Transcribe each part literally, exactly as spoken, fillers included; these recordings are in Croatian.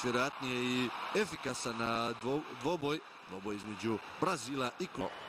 najvjerojatnije i efikasan dvo, dvoboj, dvoboj između Brazila i Kolumbije.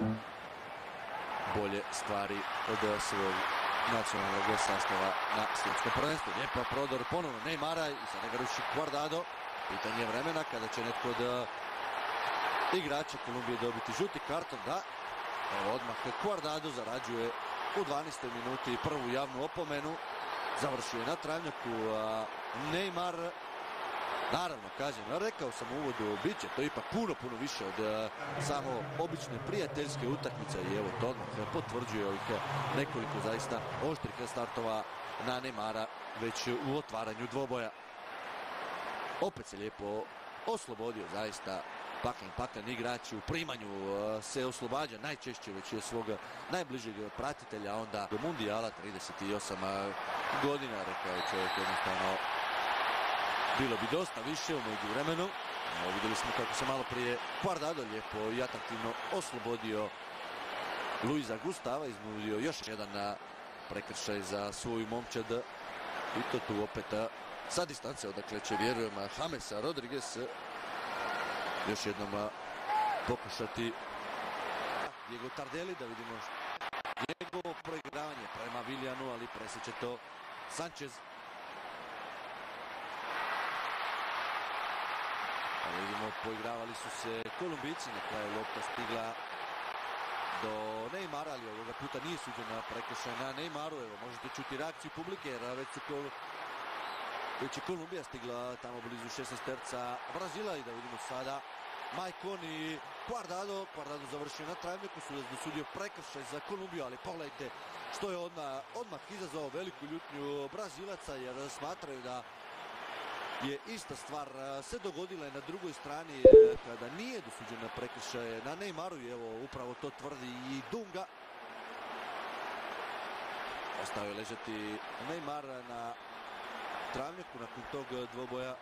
Bolje stvari od svog nacionalnog sastava na svjetskom prvenstvu. Lijepa prodor ponovno Neymara i sada ga ruši Guardado. Pitanje vremena kada će netko od igrača Kolumbije dobiti žuti karton. Da, evo odmah Guardado zarađuje u dvanaestoj minuti prvu javnu opomenu. Završio je na travnjaku Neymar. Naravno, kažem, rekao sam u uvodu, bit će to ipak puno, puno više od uh, samo obične prijateljske utakmice i evo to odmah potvrđuje ovih nekoliko zaista oštrih startova na Neymara već u otvaranju dvoboja. Opet se lijepo oslobodio zaista pakan, pakan igrač u primanju uh, se oslobađa najčešće već je svog najbližeg pratitelja, onda do mundijala trideset osam godina, rekao je čovjek jednostavno. Bilo bi dosta više u međuvremenu. Evo, vidjeli smo kako se malo prije Guardado lijepo i atraktivno oslobodio Luisa Gustava, iznudio još jedan prekršaj za svoju momčad. I to tu opet sa distance odakle će, vjerujem, James Rodriguez još jednom pokušati. Diego Tardelli, da vidimo njegovo proigravanje prema Viljanu, ali presjeće to Sanchez. Vidimo, poigravali su se Kolumbijci, na kraju lopta stigla do Neymara, ali ovoga puta nije suđena prekršaj na Neymaru. Evo, možete čuti reakciju publike, jer već, su Kol... već je Kolumbija stigla tamo blizu šesnaesterca Brazila i da vidimo sada Maicon i Guardado. Guardado završio na travnjaku, sudac dosudio prekršaj za Kolumbiju, ali pogledajte što je odmah, odmah izazvao veliku ljutnju Brazilaca, jer smatraju da je ista stvar se dogodila na drugoj strani kada nije dosuđena prekršaj na Neymaru i evo upravo to tvrdi i Dunga. Ostao je ležati Neymar na travnjaku nakon tog dvoboja.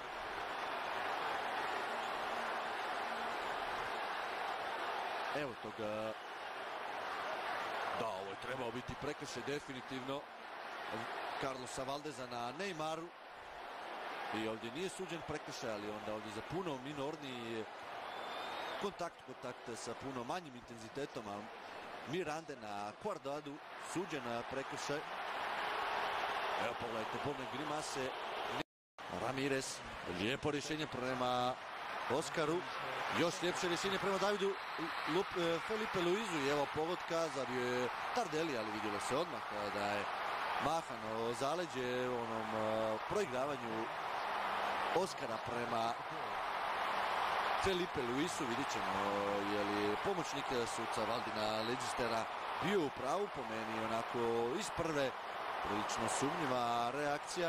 Evo toga. Da, ovo je trebao biti prekršaj definitivno Carlosa Valdeza na Neymaru. I ovdje nije suđen prekršaj, ali onda ovdje za puno minorni kontakt, kontakt sa puno manjim intenzitetom, a Mirande na Guardadu suđen prekršaj. Evo pogledajte, bolne grimase. Ramirez, lijepo rješenje prema Oskaru. Još ljepše rješenje prema Davidu Lup, Felipe Luizu i evo pogotka, zabio je Tardelli, ali vidjelo se odmah da je mahano zaleđe u onom uh, proigravanju Oskara prema Felipe Luisu. Vidjet ćemo je li pomoćnik suca Valdina Legistera bio u pravu, po meni onako iz prve prilično sumnjiva reakcija.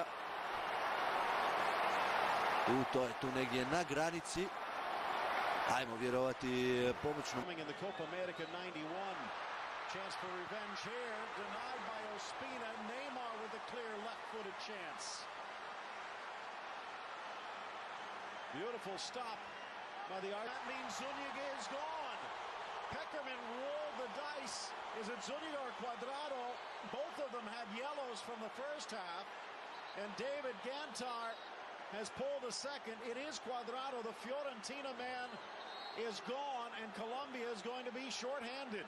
U to je tu negdje na granici. Ajmo vjerovati pomoćnom. Chance for revenge here, denied by Ospina. Neymar with a clear left-footed chance. Beautiful stop by the Argentine. That means Zuniga is gone. Peckerman rolled the dice. Is it Zuniga or Cuadrado? Both of them had yellows from the first half. And David Gantar has pulled a second. It is Cuadrado. The Fiorentina man is gone, and Colombia is going to be shorthanded.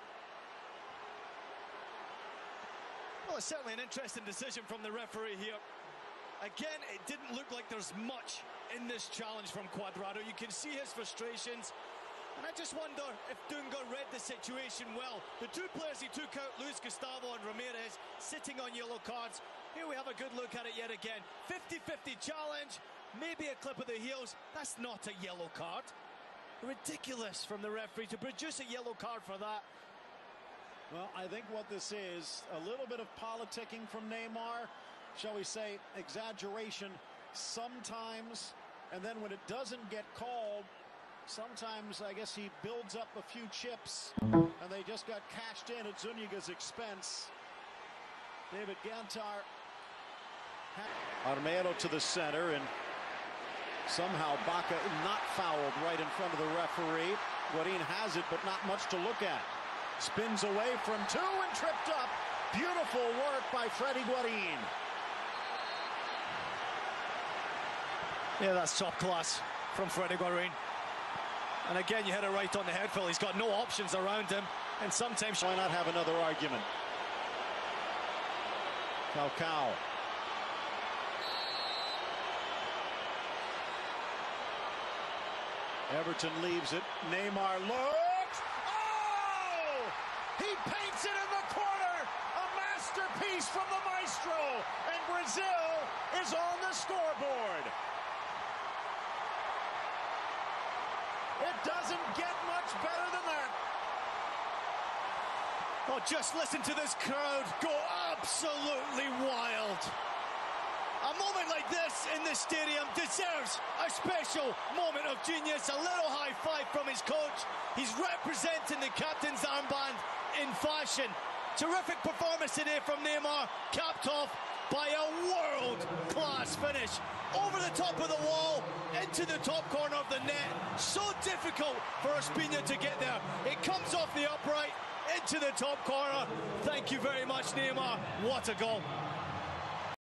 Well, it's certainly an interesting decision from the referee here. Again, it didn't look like there's much in this challenge from Cuadrado. You can see his frustrations. And I just wonder if Dunga read the situation well. The two players he took out, Luis Gustavo and Ramirez, sitting on yellow cards. Here we have a good look at it yet again. fifty fifty challenge, maybe a clip of the heels. That's not a yellow card. Ridiculous from the referee to produce a yellow card for that. Well, I think what this is, a little bit of politicking from Neymar, shall we say, exaggeration sometimes, and then when it doesn't get called, sometimes I guess he builds up a few chips, and they just got cashed in at Zuniga's expense. David Gantar. Armero to the center, and somehow Baca not fouled right in front of the referee. Guarin has it, but not much to look at. Spins away from two and tripped up. Beautiful work by Freddy Guarin. Yeah, that's top class from Freddie Guarin. And again, you hit it right on the head, Phil. He's got no options around him, and sometimes... Why not have another argument? Falcao. Everton leaves it. Neymar looks. Oh! He paints it in the corner. A masterpiece from the maestro. And Brazil is on the scoreboard. It doesn't get much better than that. Oh, just listen to this crowd go absolutely wild. A moment like this in the stadium deserves a special moment of genius. A little high five from his coach. He's representing the captain's armband in fashion. Terrific performance today from Neymar, capped off by a world-class finish. Over the top of the wall, into the top corner of the net. So difficult for Ospina to get there. It comes off the upright, into the top corner. Thank you very much, Neymar. What a goal.